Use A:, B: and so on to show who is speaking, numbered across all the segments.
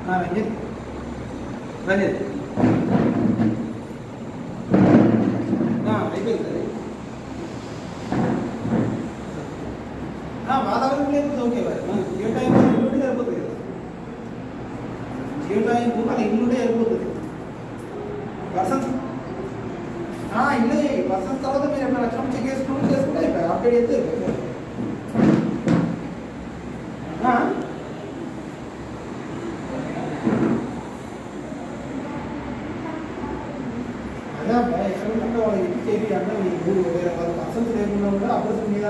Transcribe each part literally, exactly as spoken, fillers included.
A: రంజిత్ రంజిత్ అయిపోయింది వాతావరణం లేకపోతే ఓకే ఏ టైం ఇల్లుంటే సరిపోతుంది కదా ఏ టైం అలా ఇల్లుంటే సరిపోతుంది పర్సన్స్ ఇల్లు పర్సన్స్ తర్వాత మీరు ఎప్పుడు లక్షణం చెక్ చేసుకుంటూ చేసుకుంటే అయిపోయి అప్డేట్ చేస్తే అదే అబ్బాయి ఎక్కడ ఉంటే వాళ్ళు ఇంటికి వెళ్ళి అంటే మీకు వేరే వాళ్ళ పర్సన్స్ లేకుండా కూడా అప్పుడు మీద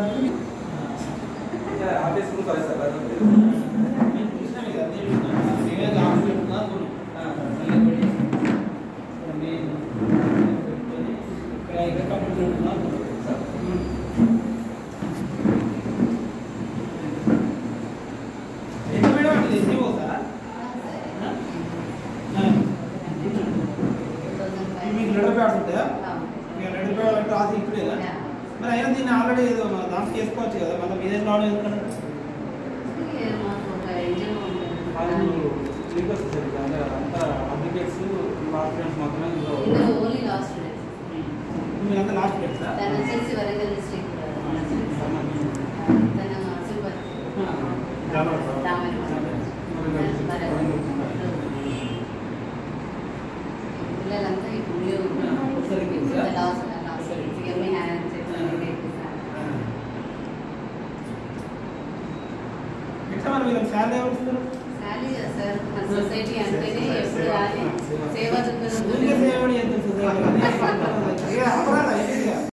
A: ఆఫీస్ కూడా సార్ నేను చూసినాను కదా నేనే ఆఫీస్ పెట్టుకున్నాను ఇక్కడ ఇక్కడ కంప్యూటర్ పెట్టుకున్నాను ఎంత మేడం అంటే ఎన్ని పోతారా మీకు లెటర్ ప్యాడ్స్ ఉంటాయా మీకు లెటర్ ప్యాడ్ అంటే రాసి ఇప్పుడేగా మరి అయినా దీన్ని ఆల్రెడీ ఏదో దాంట్లో చేసుకోవచ్చు కదా మళ్ళీ మీదే రావడం ఎందుకంటే అంతా అప్లికేట్స్ లాస్ట్ డేట్స్ మాత్రమే మీరంతా లాస్ట్ డేట్స్
B: పిల్లలంతా
A: ఎట్లా మరి వీళ్ళకి శాలరీ ఎవరు
B: సార్ మన సొసైటీ అంటేనే ఎప్పుడు సేవ
A: సేవ